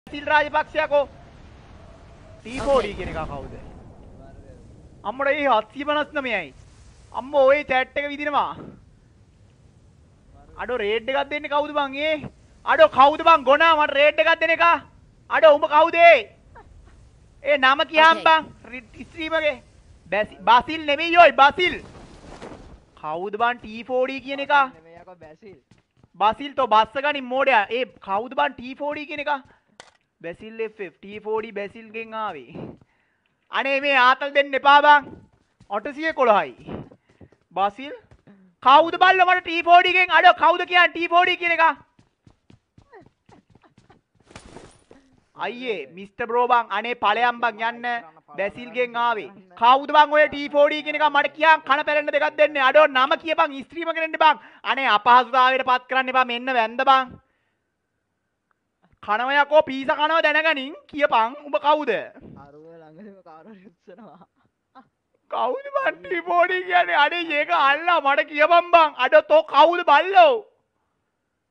සිල් රාජපක්ෂයකෝ T4D කියන එක කවුද? අම්මඩ ඒ 759යි. අම්මෝ ඔය chat එක විදිනවා. අඩෝ රේඩ් එකක් දෙන්නේ කවුද බං ඒ? අඩෝ කවුද බං ගොනා මට රේඩ් එකක් දෙන එක? අඩෝ උඹ කවුද ඒ? ඒ නම කියම් බං ස්ට්‍රීම් එකේ. බසිල් නෙමෙයි ඔය බසිල්. කවුද බං T4D කියන එක? නෙමෙයි යකෝ බැසිල්. බසිල් තෝ බස්ස ගනින් මෝඩයා. ඒ කවුද බං T4D කියන එක? බැසිල් FF T4D බැසිල් ගෙන් ආවේ. අනේ මේ ආතල් දෙන්න එපා බං. 811යි. බසිල් කවුද බල්ල මට T4D ගෙන් අඩෝ කවුද කියන්නේ T4D කියන එක? අයියේ මිස්ටර් බ්‍රෝ බං අනේ ඵලයන් බං යන්න බැසිල් ගෙන් ආවේ. කවුද බං ඔය T4D කියන එක මට කියන් කන පැලෙන්න දෙකක් දෙන්නේ. අඩෝ නම කියපන් ස්ට්‍රීම කරන්න බං. අනේ අපහසුතාවයට පත් කරන්න එපා මෙන්න වැන්ද බං. කනව යකෝ පීසා කනව දැනගනින් කියපන් උඹ කවුද? අරුව ළඟදම කාරෝ රිස්සනවා. කවුද බං T4D කියන්නේ? අනේ මේක අල්ලා මට කියපන් බං. අඩෝ තෝ කවුද බල්ලෝ?